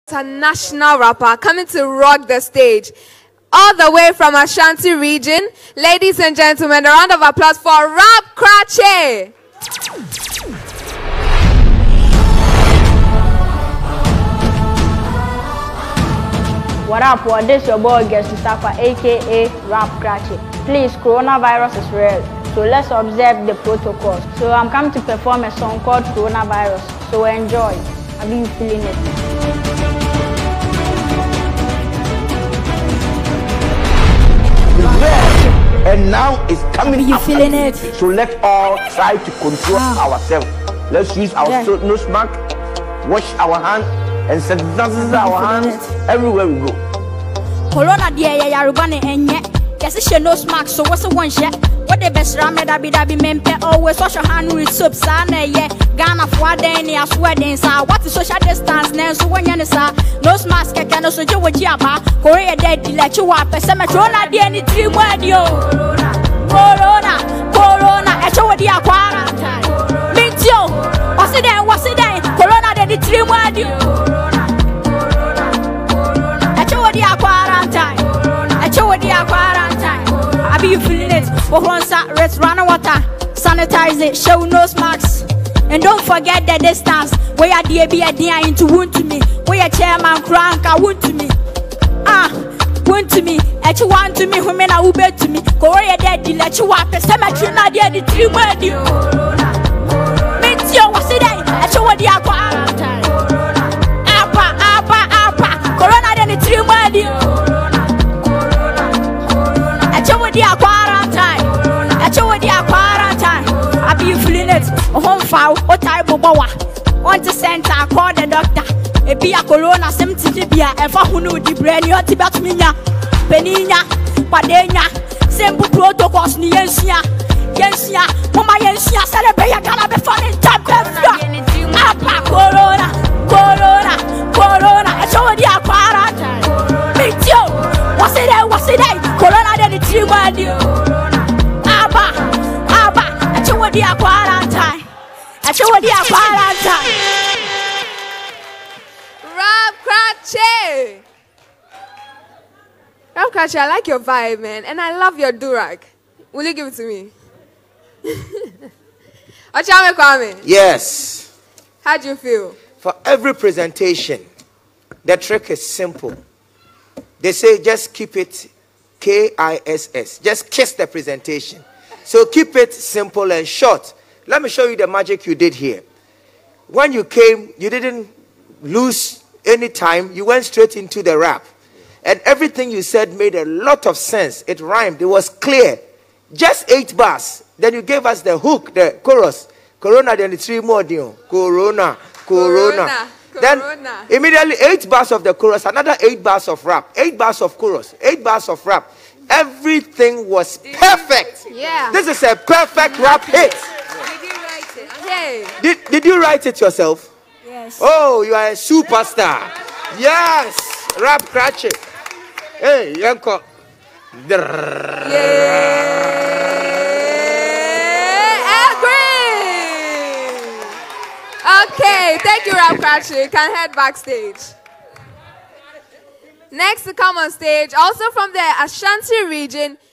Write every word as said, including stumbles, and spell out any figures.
A national rapper coming to rock the stage all the way from Ashanti region. Ladies and gentlemen, a round of applause for Rap Krache. What up, what? This is your boy Guest Safa, aka Rap Krache. Please, coronavirus is real, so let's observe the protocols. So I'm coming to perform a song called Coronavirus. So enjoy. Have you feeling it? And now it's coming. Are you feeling it? So let's all try to control ah. ourselves. Let's use our yeah. nose mask, wash our hands, and sanitize our hands it? everywhere we go. Corona dia ya yarubane enye. Yes, she nose mask. So what's the one shit? What the best rame da be da be mempe always wash your hand with soap. Sana ye Ghana for day as wedding sa. What is social distance? Now so when you sa nose mask can also do what you are. Korea dead let you up. Some corona dia ni three word yo. Corona, Corona, I show the quarantine. Meet you. What's it then? What's it then? Corona dia ni three word yo. I show the quarantine. I show the quarantine. I be you feeling it? For once, let's run water, sanitize it, show nose masks, and don't forget the distance. Where are the be a dear into wound to me? Where a chairman crank a wound to me? Ah, wound to me. At you want to me, who men are who bet to me. Korea dead, let you up a cemetery, not the other three word you. Meet you, what's it? I show what the quarantine. Apa, apa, apa. Corona, then the three word you. Quarantine. I show you quarantine. I be you feeling it. Home foul, what type of boa? Want to center, call the doctor. A be a corona, some tibia, and for who know the brain, you tibet mina, penina, padena, simple protocols, Yensia, Yensia, Mama Yensia, celebrate a gala before the time. Apa corona, corona, corona. I show you quarantine. Meet you. What's it? What's it? Corona then the three word you. Abba, Abba, I show what the quarantine. I show what the quarantine. Rap Krache. Rap Krache, I like your vibe, man, and I love your durag. Will you give it to me? Ochame Kwame. Yes. How do you feel? For every presentation, the trick is simple. They say just keep it K I S S. Just kiss the presentation. So keep it simple and short. Let me show you the magic you did here. When you came, you didn't lose any time. You went straight into the rap. And everything you said made a lot of sense. It rhymed. It was clear. Just eight bars. Then you gave us the hook, the chorus. Corona, then the three more. Corona, Corona. Corona. Then immediately eight bars of the chorus, another eight bars of rap, eight bars of chorus, eight bars of rap. Everything was perfect. Yeah. This is a perfect rap hit. Did you write it? Hey. Did, did you write it yourself? Yes. Oh, you are a superstar. Yes. Rap Krache. Hey, Yanko. Yeah. Okay, thank you, Rap Krache. You can head backstage. Next to come on stage, also from the Ashanti region,